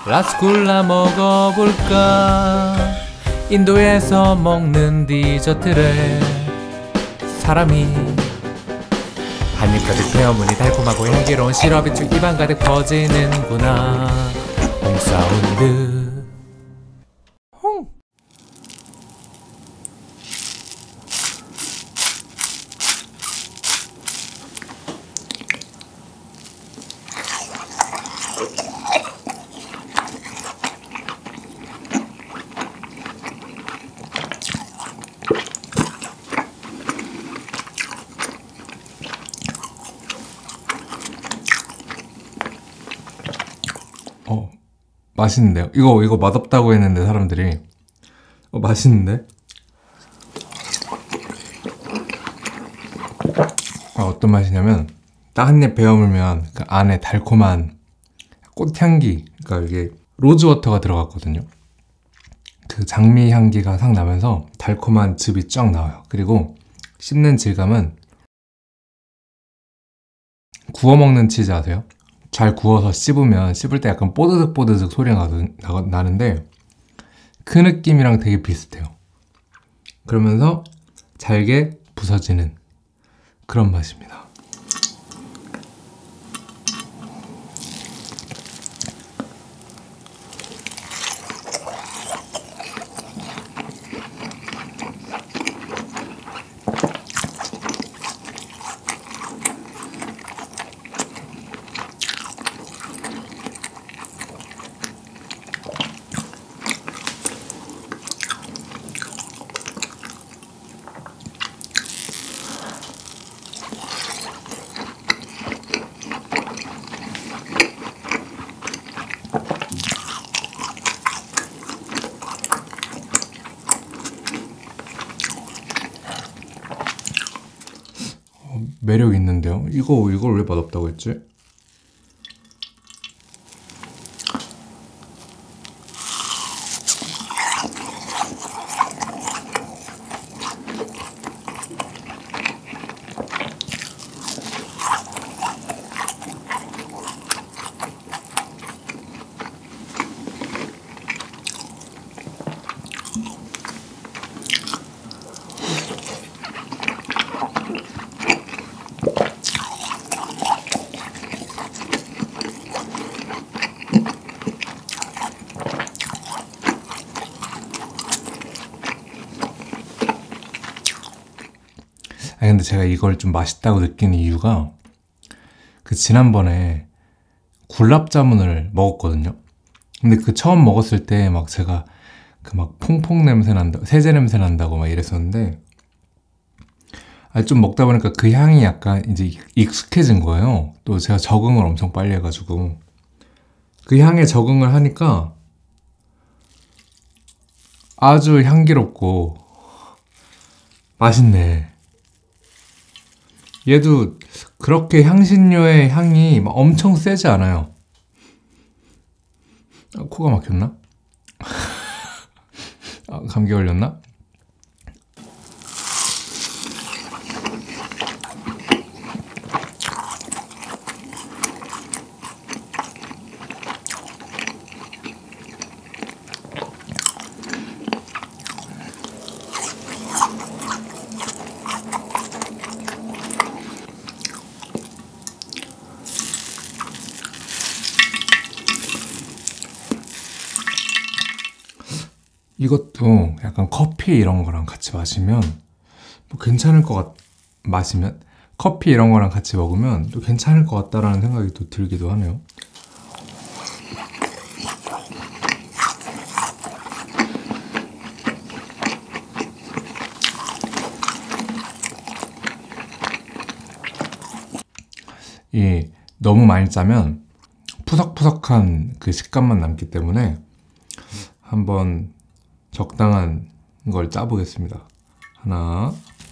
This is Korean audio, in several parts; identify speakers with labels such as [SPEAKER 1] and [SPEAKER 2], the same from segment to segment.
[SPEAKER 1] 라스쿨라 먹어볼까? 인도에서 먹는 디저트래. 사람이 한입 가득 베어무니 달콤하고 향기로운 시럽이 쭉 입안 가득 퍼지는구나. 홈사운드.
[SPEAKER 2] 맛있는데요? 이거 맛없다고 했는데 사람들이 맛있는데? 어떤 맛이냐면 딱 한 입 베어물면 그 안에 달콤한 꽃향기, 그러니까 이게 로즈워터가 들어갔거든요. 그 장미 향기가 싹 나면서 달콤한 즙이 쫙 나와요. 그리고 씹는 질감은 구워 먹는 치즈 아세요? 잘 구워서 씹으면 씹을 때 약간 뽀드득뽀드득 소리가 나는데 그 느낌이랑 되게 비슷해요. 그러면서 잘게 부서지는 그런 맛입니다. 매력 있는데요? 이걸 왜 맛없다고 했지? 근데 제가 이걸 좀 맛있다고 느끼는 이유가 그 지난번에 굴랍자문을 먹었거든요. 근데 그 처음 먹었을 때 막 제가 그 막 퐁퐁 냄새 난다, 세제 냄새 난다고 막 이랬었는데 좀 먹다 보니까 그 향이 약간 이제 익숙해진 거예요. 또 제가 적응을 엄청 빨리 해가지고 그 향에 적응을 하니까 아주 향기롭고 맛있네. 얘도 그렇게 향신료의 향이 막 엄청 세지 않아요. 코가 막혔나? 감기 걸렸나? 이것도 약간 커피 이런 거랑 같이 마시면 뭐 괜찮을 것 마시면 커피 이런 거랑 같이 먹으면 또 괜찮을 것 같다라는 생각이 또 들기도 하네요. 너무 많이 짜면 푸석푸석한 그 식감만 남기 때문에 한번 적당한 걸 짜보겠습니다. 하나,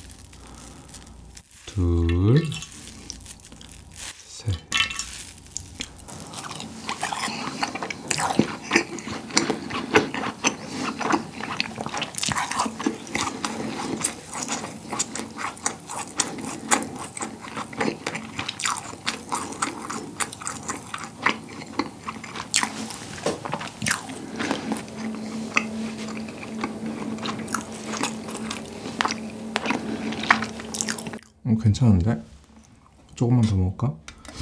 [SPEAKER 2] 둘, 셋. 괜찮은데? 조금만 더 먹을까?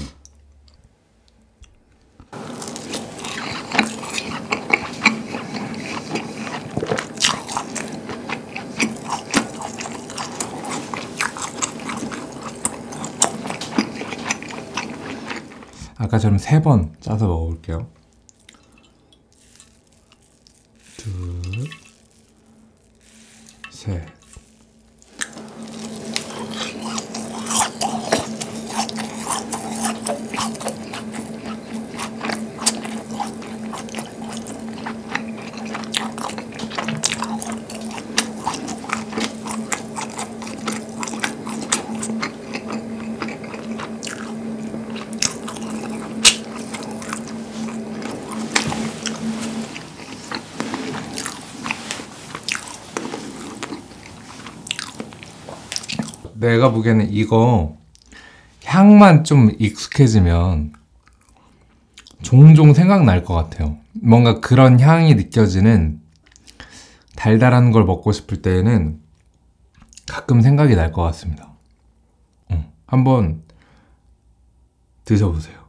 [SPEAKER 2] 아까처럼 3번 짜서 먹어볼게요. 둘, 셋. 내가 보기에는 이거 향만 좀 익숙해지면 종종 생각날 것 같아요. 뭔가 그런 향이 느껴지는 달달한 걸 먹고 싶을 때에는 가끔 생각이 날 것 같습니다. 한번 드셔보세요.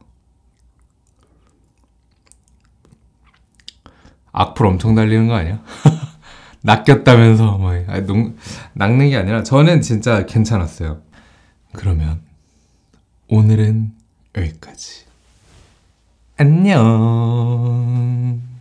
[SPEAKER 2] 악플 엄청 달리는 거 아니야? 낚였다면서 뭐. 낚는 게 아니라 저는 진짜 괜찮았어요. 그러면 오늘은 여기까지. 안녕.